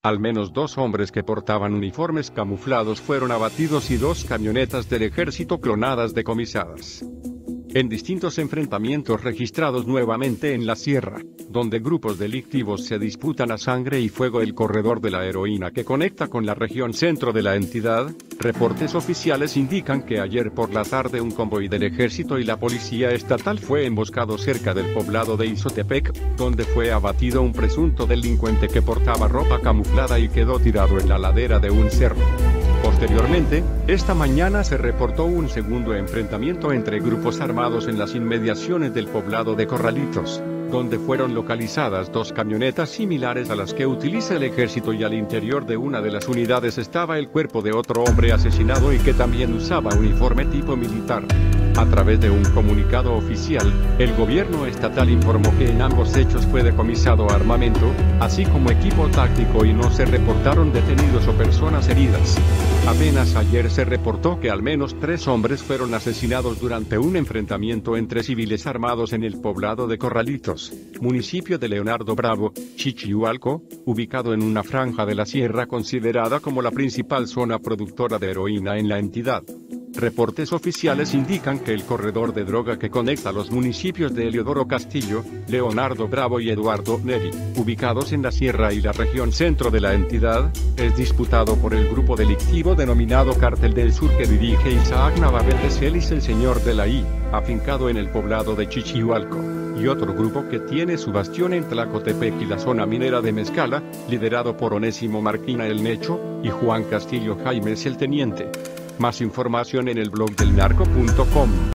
Al menos 2 hombres que portaban uniformes camuflados fueron abatidos y 2 camionetas del ejército clonadas decomisadas. En distintos enfrentamientos registrados nuevamente en la sierra, donde grupos delictivos se disputan a sangre y fuego el corredor de la heroína que conecta con la región centro de la entidad, reportes oficiales indican que ayer por la tarde un convoy del ejército y la policía estatal fue emboscado cerca del poblado de Izotepec, donde fue abatido un presunto delincuente que portaba ropa camuflada y quedó tirado en la ladera de un cerro. Posteriormente, esta mañana se reportó un segundo enfrentamiento entre grupos armados en las inmediaciones del poblado de Corralitos, donde fueron localizadas 2 camionetas similares a las que utiliza el ejército y al interior de una de las unidades estaba el cuerpo de otro hombre asesinado y que también usaba uniforme tipo militar. A través de un comunicado oficial, el gobierno estatal informó que en ambos hechos fue decomisado armamento, así como equipo táctico y no se reportaron detenidos o personas heridas. Apenas ayer se reportó que al menos 3 hombres fueron asesinados durante un enfrentamiento entre civiles armados en el poblado de Corralitos, municipio de Leonardo Bravo, Chichihualco, ubicado en una franja de la sierra considerada como la principal zona productora de heroína en la entidad. Reportes oficiales indican que el corredor de droga que conecta los municipios de Eliodoro Castillo, Leonardo Bravo y Eduardo Neri, ubicados en la sierra y la región centro de la entidad, es disputado por el grupo delictivo denominado Cártel del Sur que dirige Isaac Navarrete Celis, el señor de la I, afincado en el poblado de Chichihualco, y otro grupo que tiene su bastión en Tlacotepec y la zona minera de Mezcala, liderado por Onésimo Marquina el Mecho, y Juan Castillo Jaimes el Teniente. Más información en el blog del narco.com.